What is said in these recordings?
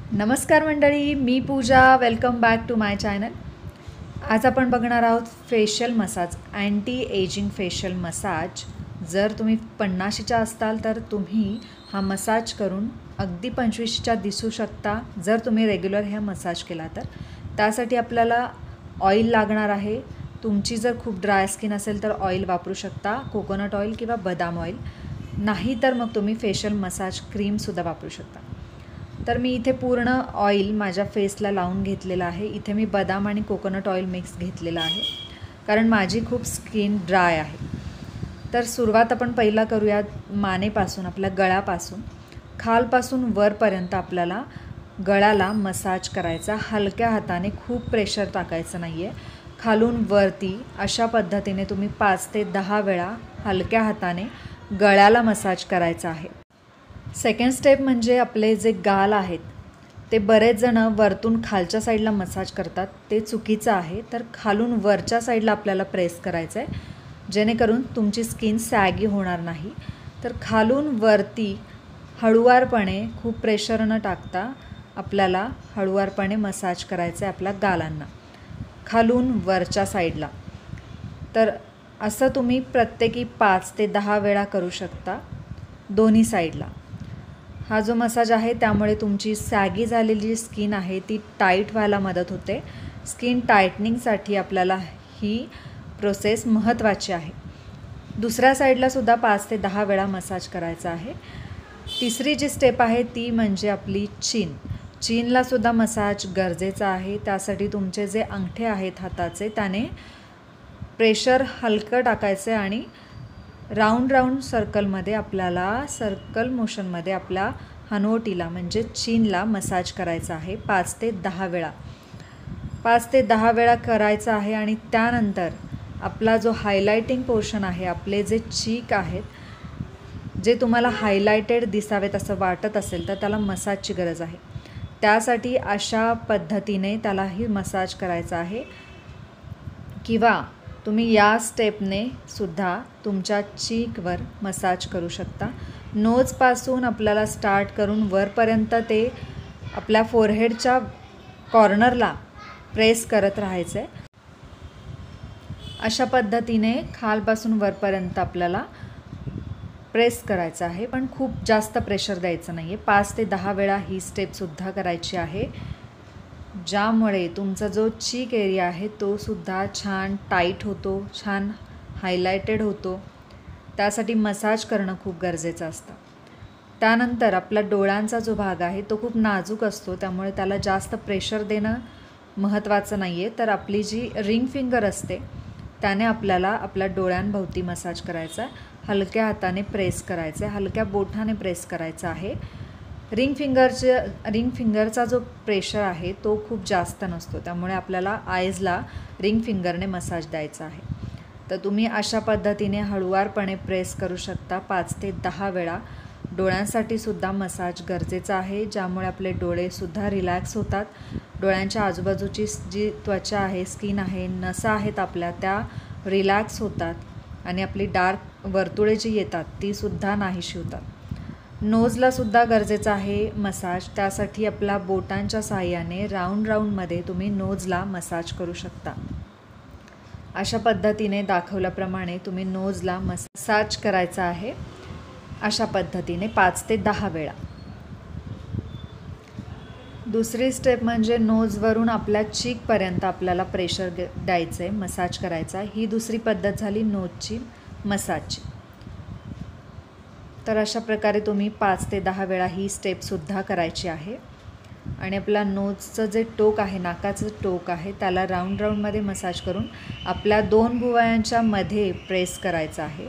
नमस्कार मंडळी, मी Puja. Welcome back to my channel. आज आपण बघणार आहोत facial massage, anti aging facial massage. जर तुम्ही 50च्या असताल तर तुम्ही हा मसाज करून अगदी 25च्या दिसू शकता, जर तुम्ही रेग्युलर हा मसाज केला तर. त्यासाठी आपल्याला ऑइल लागणार आहे. तुमची जर खूप ड्राय स्किन असेल तर ऑइल वापरू शकता, कोकोनट ऑइल किंवा बदाम ऑइल. नाही तर मग तुम्ही फेशियल मसाज क्रीमसुद्धा वापरू शकता. तर मी इथे पूर्ण ऑइल माझ्या फेसला लावून घेतलेलं आहे. इथे मी बदाम आणि कोकोनट ऑइल मिक्स घेतलेलं आहे, कारण माझी खूप स्किन ड्राय आहे. तर सुरुवात आपण पहिला करूया मानेपासून, आपल्या गळ्यापासून. खालपासून वरपर्यंत आपल्याला गळ्याला मसाज करायचा. हलक्या हाताने, खूप प्रेशर टाकायचं नाही आहे. खालून वरती अशा पद्धतीने तुम्ही 5 ते 10 वेळा हलक्या हाताने गळ्याला मसाज करायचा आहे. सेकंड स्टेप म्हणजे आपले जे गाल आहेत ते बरेच जण वरतून खालच्या साईडला मसाज करतात. ते चुकीचं आहे. तर खालून वरच्या साईडला आपल्याला प्रेस करायचं आहे, जेणेकरून तुमची स्किन सॅगी होणार नाही. तर खालून वरती हळुवारपणे, खूप प्रेशर न टाकता आपल्याला हळुवारपणे मसाज करायचं आहे आपल्या गालांना, खालून वरच्या साईडला. तर असं तुम्ही प्रत्येकी 5 ते 10 वेळा करू शकता दोन्ही साईडला. हा जो मसाज आहे त्यामुळे तुमची सॅगी झालेली स्किन आहे ती टाईट व्हायला मदत होते. स्किन टायटनिंगसाठी आपल्याला ही प्रोसेस महत्त्वाची आहे. दुसऱ्या साईडलासुद्धा 5 ते 10 वेळा मसाज करायचा आहे. तिसरी जी स्टेप आहे ती म्हणजे आपली चीन. चीनलासुद्धा मसाज गरजेचा आहे. त्यासाठी तुमचे जे अंगठे आहेत हाताचे, त्याने प्रेशर हलकं टाकायचं आणि राऊंड सर्कलमध्ये, आपल्याला सर्कल मोशनमध्ये आपल्या हनवटीला म्हणजे चीनला मसाज करायचा आहे 5 ते 10 वेळा. 5 ते 10 वेळा करायचा आहे. आणि त्यानंतर आपला जो हायलायटिंग पोर्शन आहे, आपले जे चीक आहेत, जे तुम्हाला हायलायटेड दिसावेत असं वाटत असेल तर त्याला मसाजची गरज आहे. त्यासाठी अशा पद्धतीने त्यालाही मसाज करायचा आहे. किंवा तुम्ही या स्टेपने सुद्धा तुमच्या चीकवर मसाज करू शकता. नोजपासून आपल्याला स्टार्ट करून वरपर्यंत ते आपल्या फोरहेडच्या कॉर्नरला प्रेस करत राहायचं आहे. अशा पद्धतीने खालपासून वरपर्यंत आपल्याला प्रेस करायचं आहे, पण खूप जास्त प्रेशर द्यायचं नाही आहे. 5 ते 10 वेळा ही स्टेपसुद्धा करायची आहे, ज्यामुळे तुमचा जो चीक एरिया आहे तो सुद्धा छान टाईट होतो, छान हायलायटेड होतो. त्यासाठी मसाज करणं खूप गरजेचं असतं. त्यानंतर आपला डोळ्यांचा जो भाग आहे तो खूप नाजूक असतो, त्यामुळे त्याला जास्त प्रेशर देणं महत्त्वाचं नाही आहे. तर आपली जी रिंग फिंगर असते त्याने आपल्याला आपल्या डोळ्यांभोवती मसाज करायचा आहे. हलक्या हाताने प्रेस करायचं आहे, हलक्या बोटाने प्रेस करायचा आहे. रिंग फिंगरचा जो प्रेशर आहे तो खूप जास्त नसतो, त्यामुळे आपल्याला आयजला रिंग फिंगरने मसाज द्यायचा आहे. तर तुम्ही अशा पद्धतीने हळुवारपणे प्रेस करू शकता 5 ते 10 वेळा. डोळ्यांसाठी सुद्धा मसाज गरजेचा आहे, ज्यामुळे आपले डोळेसुद्धा रिलॅक्स होतात. डोळ्यांच्या आजूबाजूची जी त्वचा आहे, स्किन आहे, नसा आहेत आपल्या, त्या रिलॅक्स होतात आणि आपली डार्क वर्तुळे जी येतात तीसुद्धा नाहीशी होतात. नोजलासुद्धा गरजेचा आहे मसाज. त्यासाठी आपल्या बोटांच्या साहाय्याने राऊंडमध्ये तुम्ही नोजला मसाज करू शकता. अशा पद्धतीने दाखवल्याप्रमाणे तुम्ही नोजला मसाज करायचा आहे, अशा पद्धतीने 5 ते 10 वेळा. दुसरी स्टेप म्हणजे नोजवरून आपल्या चीकपर्यंत आपल्याला प्रेशर द्यायचं आहे, मसाज करायचा. ही दुसरी पद्धत झाली नोजची मसाजची. तर अशा प्रकारे तुम्ही 5 ते 10 वेळा ही स्टेपसुद्धा करायची आहे. आणि आपला नोजचं जे टोक आहे, नाकाचं टोक आहे, त्याला राऊंडमध्ये मसाज करून आपल्या 2 भुवयांच्या मध्ये प्रेस करायचं आहे.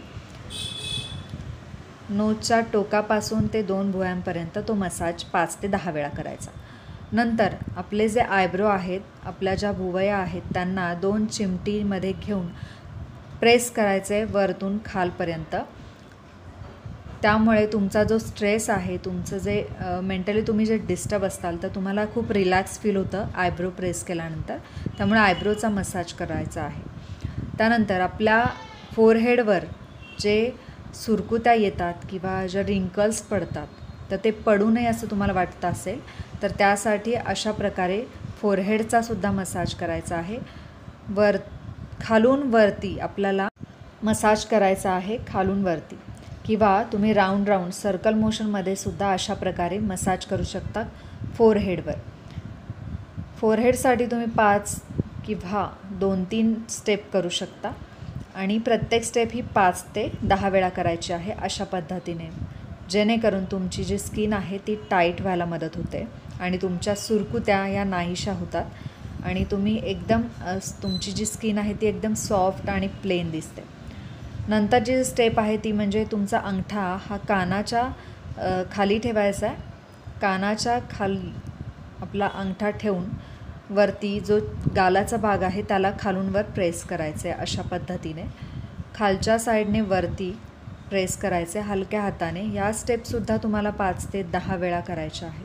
नोजच्या टोकापासून ते 2 भुवयांपर्यंत तो मसाज 5 ते 10 वेळा करायचा. नंतर आपले जे आयब्रो आहेत, आपल्या ज्या भुवया आहेत, त्यांना 2 चिमटीमध्ये घेऊन प्रेस करायचं आहे वरतून खालपर्यंत. त्यामुळे तुमचा जो स्ट्रेस आहे, तुमचं जे मेंटली तुम्ही जे डिस्टर्ब असाल तर तुम्हाला खूप रिलॅक्स फील होतं आयब्रो प्रेस केल्यानंतर. त्यामुळे आयब्रोचा मसाज करायचा आहे. त्यानंतर आपल्या फोरहेडवर जे सुरकुत्या येतात किंवा ज्या रिंकल्स पडतात तर ते पडू नये असं तुम्हाला वाटतं असेल तर त्यासाठी अशा प्रकारे फोरहेडचा सुद्धा मसाज करायचा आहे. खालून वरती आपल्याला मसाज करायचा आहे, खालून वरती, किंवा तुम्ही राऊंड सर्कल मोशनमध्ये सुद्धा अशा प्रकारे मसाज करू शकता फोरहेडवर. फोरहेडसाठी तुम्ही 5 किंवा 2-3 स्टेप करू शकता आणि प्रत्येक स्टेप ही 5 ते 10 वेळा करायची आहे अशा पद्धतीने, जेणेकरून तुमची जी स्किन आहे ती टाईट व्हायला मदत होते आणि तुमच्या सुरकुत्या या नाहीशा होतात आणि तुम्ही एकदम तुमची जी स्किन आहे ती एकदम सॉफ्ट आणि प्लेन दिसते. नंतर जी स्टेप आहे ती म्हणजे तुमचा अंगठा हा कानाच्या खाली ठेवायचा आहे. कानाच्या खाली आपला अंगठा ठेवून वरती जो गालाचा भाग आहे त्याला खालून वर प्रेस करायचं आहे अशा पद्धतीने. खालच्या साईडने वरती प्रेस करायचे हलक्या हाताने. या स्टेपसुद्धा तुम्हाला 5 ते 10 वेळा करायच्या आहेत.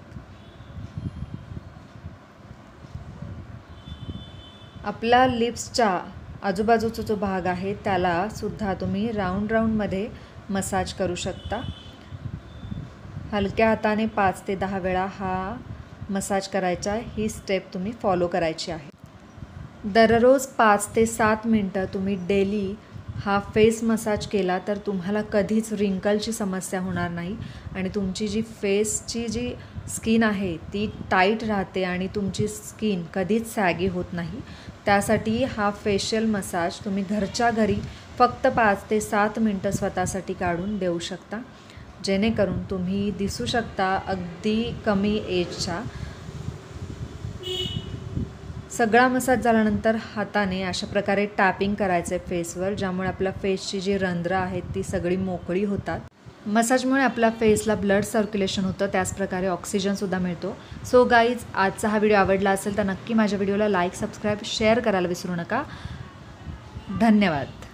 आपला लिप्सच्या आजूबाजूचा जो भाग आहे त्याला सुद्धा तुम्ही राऊंडमध्ये मसाज करू शकता. हलक्या हाताने 5 ते 10 वेळा हा मसाज करायचा. ही स्टेप तुम्ही फॉलो करायची आहे. दररोज 5 ते 7 मिनटं तुम्ही डेली हा फेस मसाज केला तर तुम्हाला कधीच रिंकलची समस्या होणार नाही आणि तुमची जी फेसची जी स्किन आहे ती टाईट राहते आणि तुमची स्किन कधीच सॅगी होत नाही. त्यासाठी हा फेशियल मसाज तुम्ही घरच्या घरी फक्त 5 ते 7 मिनटं स्वतःसाठी काढून देऊ शकता, जेणेकरून तुम्ही दिसू शकता अगदी कमी एजच्या. सगळा मसाज झाल्यानंतर हाताने अशा प्रकारे टॅपिंग करायचं आहे फेसवर, ज्यामुळे आपल्या फेसची जी रंध्रं आहेत ती सगळी मोकळी होतात. मसाजमुळे आपल्या फेसला ब्लड सर्क्युलेशन होतं, त्याचप्रकारे ऑक्सिजनसुद्धा मिळतो. सो गाईज, आजचा हा व्हिडिओ आवडला असेल तर नक्की माझ्या व्हिडिओला लाईक, सबस्क्राईब, शेअर करायला विसरू नका. धन्यवाद.